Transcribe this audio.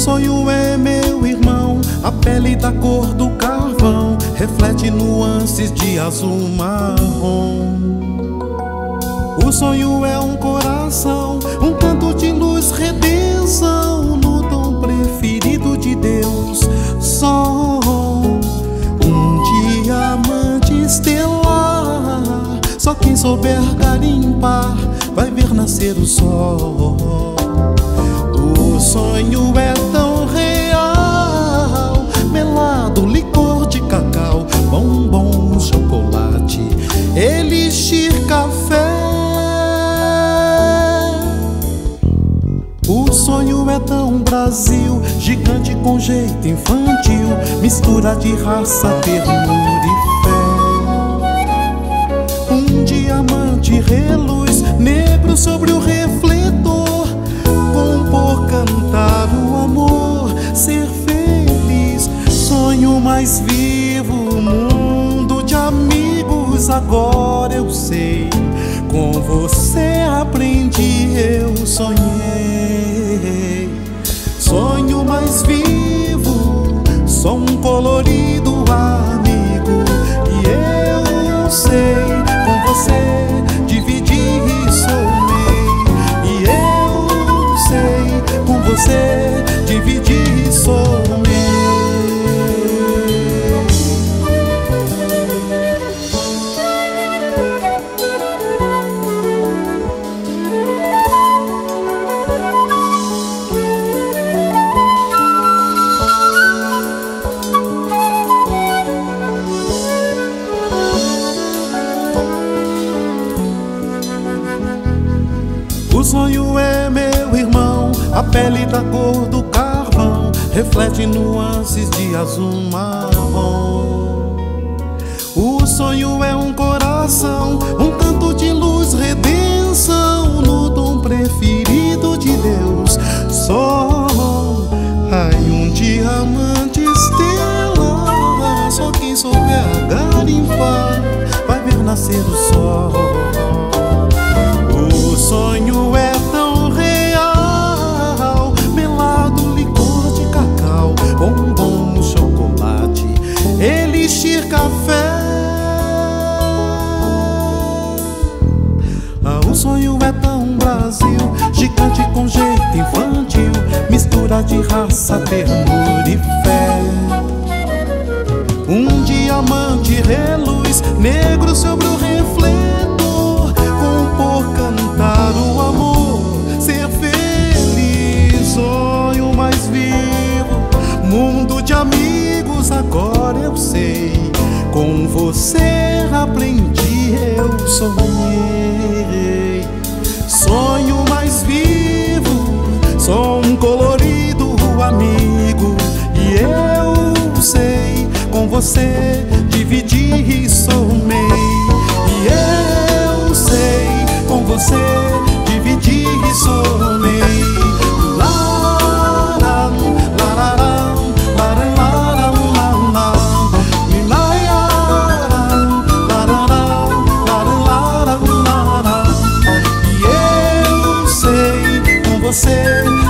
sonho é, meu irmão, a pele da cor do carvão, reflete nuances de azul marrom. O sonho é um coração, um canto de luz, redenção, no dom preferido de Deus. Som, um diamante estelar, só quem souber garimpar vai ver nascer o sol. O sonho é tão real, melado, licor de cacau, bombom, chocolate, elixir, café. O sonho é tão Brasil, gigante com jeito infantil, mistura de raça, ternura e fé. Um diamante reluz, negro sobre o refletor, compor, cantar o amor, ser feliz. Sonho mais vivo, mundo de amigos, agora eu sei. Com você aprendi, eu sonhei. Sonho mais vivo, sou um colorido amigo, e eu sei, com você dividi e somei. E eu sei, com você dividi e somei. O sonho é, meu irmão, a pele da cor do carvão, reflete nuances de azul marrom. O sonho é um coração, um canto de luz, redenção, no dom preferido de Deus. Som, ai, um diamante estelar, só quem souber garimpar vai ver nascer o sol. O sonho é tão real, melado, licor de cacau, bombom, chocolate, elixir, café. O sonho é tão Brasil, gigante com jeito infantil, mistura de raça, ternura e fé. Um diamante reluz, negro sobre o refletor, compor, cantar o amor, ser feliz. Sonho mais vivo, mundo de amigos, agora eu sei. Com você aprendi, eu sonhei. Sonho mais vivo, sou um colorido amigo, e eu sei, com você dividi e somei. E eu sei, com você dividi e somei. E eu sei, com você